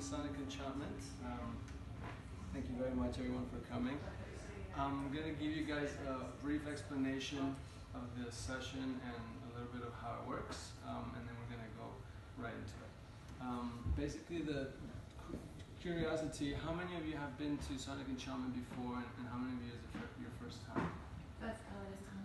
Sonic Enchantment. Thank you very much, everyone, for coming. I'm going to give you guys a brief explanation of the session and a little bit of how it works, and then we're going to go right into it. Basically, the curiosity, how many of you have been to Sonic Enchantment before, and how many of you is it your first time? That's our first time.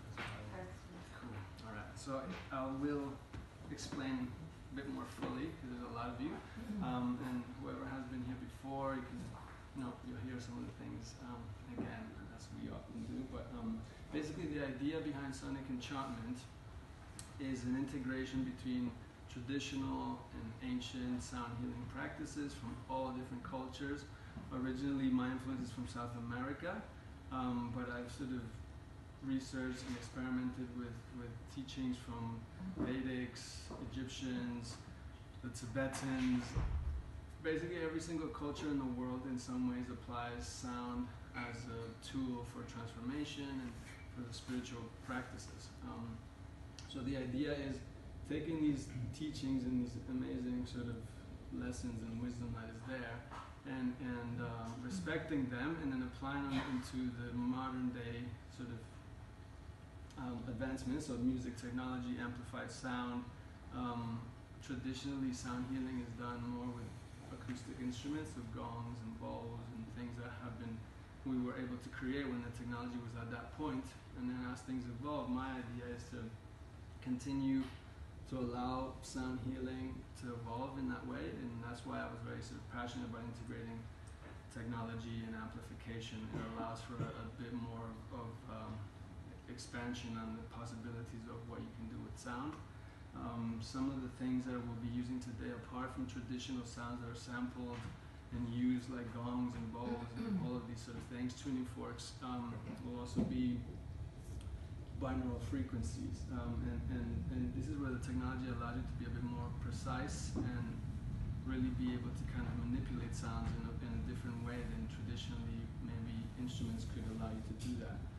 Cool. All right. So I will explain a bit more fully because there's a lot of you, and whoever has been here before, you'll hear some of the things again, as we often do. But basically, the idea behind Sonic Enchantment is an integration between traditional and ancient sound healing practices from all different cultures. Originally, my influence is from South America, but I've sort of researched and experimented with teachings from Vedics, Egyptians, the Tibetans. Basically, every single culture in the world in some ways applies sound as a tool for transformation and for the spiritual practices. So the idea is taking these teachings and these amazing sort of lessons and wisdom that is there and respecting them and then applying them into the modern day sort of advancements of music technology, amplified sound. Traditionally, sound healing is done more with acoustic instruments, so gongs and bowls and things that we were able to create when the technology was at that point. And then as things evolve, my idea is to continue to allow sound healing to evolve in that way, and that's why I was very sort of passionate about integrating technology and amplification. It allows for a bit more of expansion on the possibilities of what you can do with sound. Some of the things that we'll be using today, apart from traditional sounds that are sampled and used like gongs and bowls and all of these sort of things, tuning forks, will also be binaural frequencies, and this is where the technology allows you to be a bit more precise and really be able to kind of manipulate sounds in a different way than traditionally maybe instruments could allow you to do that.